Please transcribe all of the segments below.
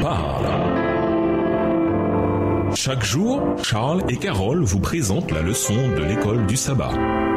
parle. Chaque jour, Charles et Carole vous présentent la leçon de l'école du sabbat.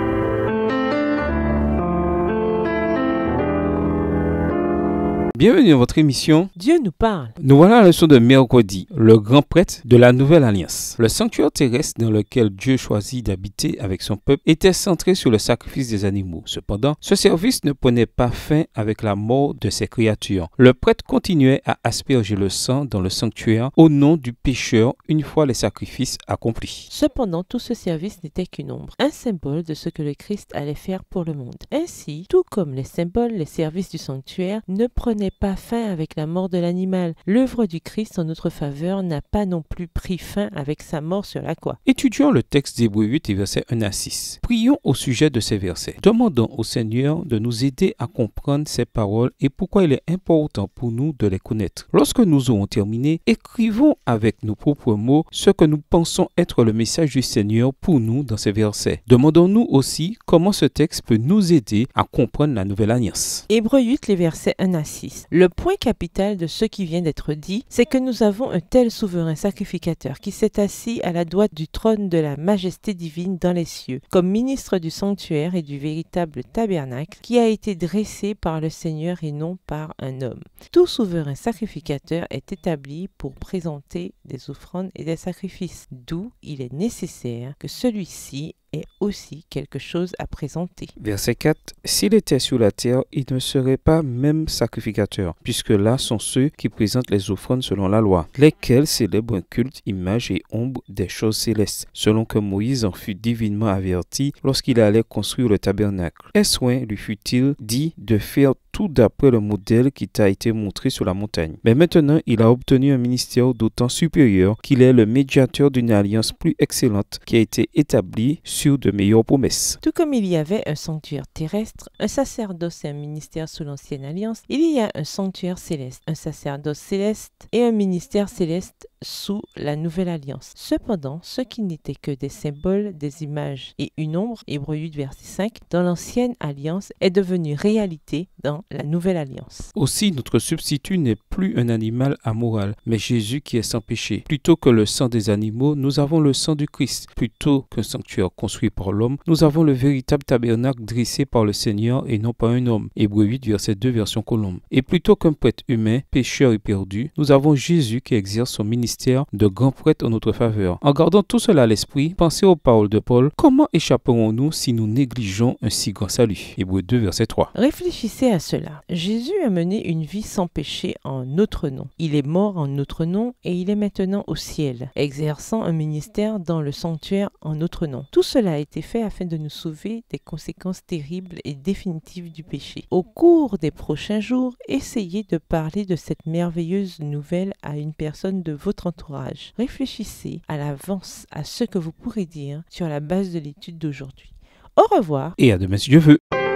Bienvenue dans votre émission Dieu nous parle. Nous voilà à la leçon de mercredi, le grand prêtre de la Nouvelle Alliance. Le sanctuaire terrestre dans lequel Dieu choisit d'habiter avec son peuple était centré sur le sacrifice des animaux. Cependant, ce service ne prenait pas fin avec la mort de ses créatures. Le prêtre continuait à asperger le sang dans le sanctuaire au nom du pécheur une fois les sacrifices accomplis. Cependant, tout ce service n'était qu'une ombre, un symbole de ce que le Christ allait faire pour le monde. Ainsi, tout comme les symboles, les services du sanctuaire ne prenaient pas fin avec la mort de l'animal. L'œuvre du Christ en notre faveur n'a pas non plus pris fin avec sa mort sur la croix. Étudions le texte d'Hébreux 8 et versets 1 à 6. Prions au sujet de ces versets. Demandons au Seigneur de nous aider à comprendre ces paroles et pourquoi il est important pour nous de les connaître. Lorsque nous aurons terminé, écrivons avec nos propres mots ce que nous pensons être le message du Seigneur pour nous dans ces versets. Demandons-nous aussi comment ce texte peut nous aider à comprendre la Nouvelle Alliance. Hébreux 8, les versets 1 à 6. Le point capital de ce qui vient d'être dit, c'est que nous avons un tel souverain sacrificateur qui s'est assis à la droite du trône de la majesté divine dans les cieux, comme ministre du sanctuaire et du véritable tabernacle qui a été dressé par le Seigneur et non par un homme. Tout souverain sacrificateur est établi pour présenter des offrandes et des sacrifices, d'où il est nécessaire que celui-ci ait aussi quelque chose à présenter. Verset 4. S'il était sur la terre, il ne serait pas même sacrificateur, puisque là sont ceux qui présentent les offrandes selon la loi, lesquels célèbrent un culte, image et ombre des choses célestes, selon que Moïse en fut divinement averti lorsqu'il allait construire le tabernacle. Et soin lui fut-il dit de faire tout d'après le modèle qui t'a été montré sur la montagne. Mais maintenant, il a obtenu un ministère d'autant supérieur qu'il est le médiateur d'une alliance plus excellente qui a été établie sur de meilleures promesses. Tout comme il y avait un sanctuaire terrestre, un sacerdoce et un ministère sous l'ancienne alliance, il y a un sanctuaire céleste, un sacerdoce céleste et un ministère céleste sous la nouvelle alliance. Cependant, ce qui n'était que des symboles, des images et une ombre, Hébreux 8 verset 5, dans l'ancienne alliance est devenu réalité dans la nouvelle alliance. Aussi, notre substitut n'est plus un animal amoral, mais Jésus qui est sans péché. Plutôt que le sang des animaux, nous avons le sang du Christ. Plutôt qu'un sanctuaire construit par l'homme, nous avons le véritable tabernacle dressé par le Seigneur et non par un homme. Hébreux 8 verset 2 version Colombe. Et plutôt qu'un prêtre humain, pécheur et perdu, nous avons Jésus qui exerce son ministère de grand prêtre en notre faveur. En gardant tout cela à l'esprit, pensez aux paroles de Paul. Comment échapperons-nous si nous négligeons un si grand salut? Hébreux 2 verset 3. Réfléchissez à cela. Jésus a mené une vie sans péché en notre nom. Il est mort en notre nom et il est maintenant au ciel, exerçant un ministère dans le sanctuaire en notre nom. Tout cela a été fait afin de nous sauver des conséquences terribles et définitives du péché. Au cours des prochains jours, essayez de parler de cette merveilleuse nouvelle à une personne de votre entourage. Réfléchissez à l'avance à ce que vous pourrez dire sur la base de l'étude d'aujourd'hui. Au revoir. Et à demain si Dieu veut.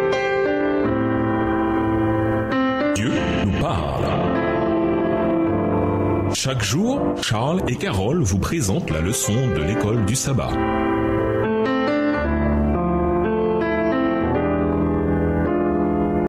Dieu nous parle. Chaque jour, Charles et Carole vous présentent la leçon de l'école du sabbat.